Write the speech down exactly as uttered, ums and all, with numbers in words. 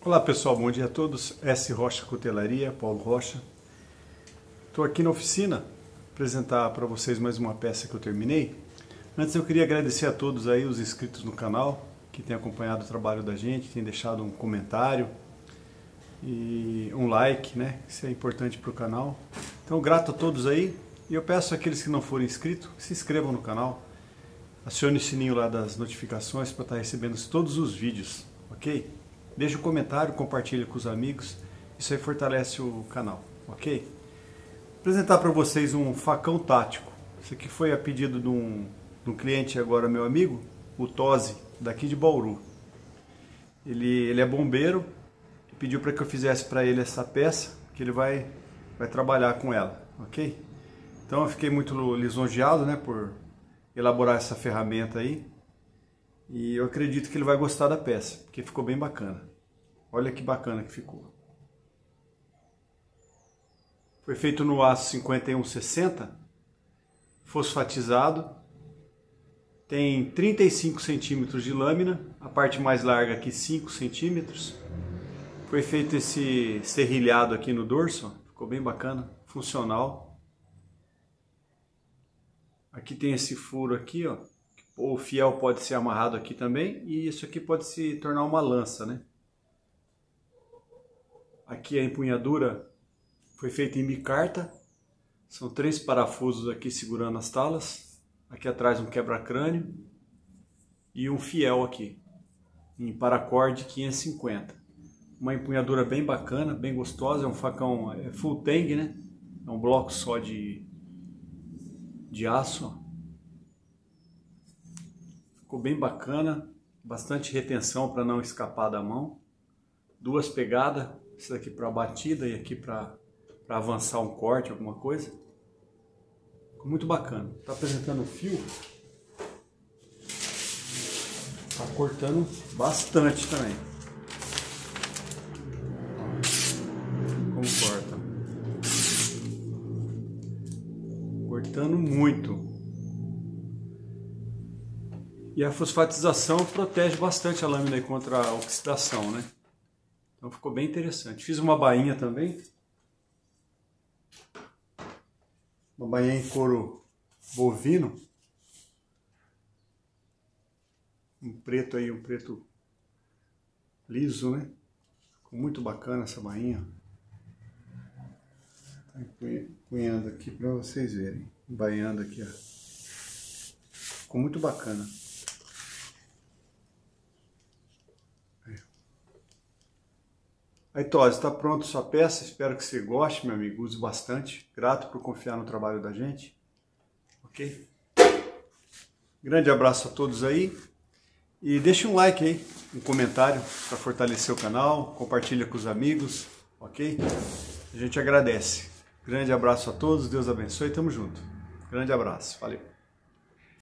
Olá pessoal, bom dia a todos. S. Rocha Cutelaria, Paulo Rocha. Estou aqui na oficina apresentar para vocês mais uma peça que eu terminei. Antes eu queria agradecer a todos aí os inscritos no canal, que têm acompanhado o trabalho da gente, têm deixado um comentário e um like, né? Isso é importante para o canal. Então grato a todos aí e eu peço àqueles que não forem inscritos, se inscrevam no canal, acione o sininho lá das notificações para estar recebendo todos os vídeos, ok? Deixe um comentário, compartilhe com os amigos, isso aí fortalece o canal, ok? Vou apresentar para vocês um facão tático. Isso aqui foi a pedido de um, de um cliente agora, meu amigo, o Tosi, daqui de Bauru. Ele, ele é bombeiro e pediu para que eu fizesse para ele essa peça, que ele vai, vai trabalhar com ela, ok? Então eu fiquei muito lisonjeado, né, por elaborar essa ferramenta aí. E eu acredito que ele vai gostar da peça, porque ficou bem bacana. Olha que bacana que ficou. Foi feito no aço cinquenta e um sessenta, fosfatizado. Tem trinta e cinco centímetros de lâmina, a parte mais larga aqui cinco centímetros. Foi feito esse serrilhado aqui no dorso, ficou bem bacana, funcional. Aqui tem esse furo aqui, ó. O fiel pode ser amarrado aqui também e isso aqui pode se tornar uma lança, né? Aqui a empunhadura foi feita em micarta. São três parafusos aqui segurando as talas. Aqui atrás um quebra-crânio e um fiel aqui em paracorde quinhentos e cinquenta. Uma empunhadura bem bacana, bem gostosa. É um facão é full tang, né? É um bloco só de, de aço, ó. Ficou bem bacana, bastante retenção para não escapar da mão. Duas pegadas, isso aqui para batida e aqui para avançar um corte, alguma coisa. Ficou muito bacana. Está apresentando o fio. Está cortando bastante também. Como corta. Cortando muito. E a fosfatização protege bastante a lâmina contra a oxidação, né? Então ficou bem interessante. Fiz uma bainha também. Uma bainha em couro bovino. Um preto aí, um preto liso, né? Ficou muito bacana essa bainha. Tá empunhando aqui para vocês verem. Baiando aqui, ó. Ficou muito bacana. Aí, Tosi, está pronto sua peça, espero que você goste, meu amigo, use bastante, grato por confiar no trabalho da gente, ok? Grande abraço a todos aí, e deixe um like aí, um comentário para fortalecer o canal, compartilha com os amigos, ok? A gente agradece. Grande abraço a todos, Deus abençoe, tamo junto. Grande abraço, valeu!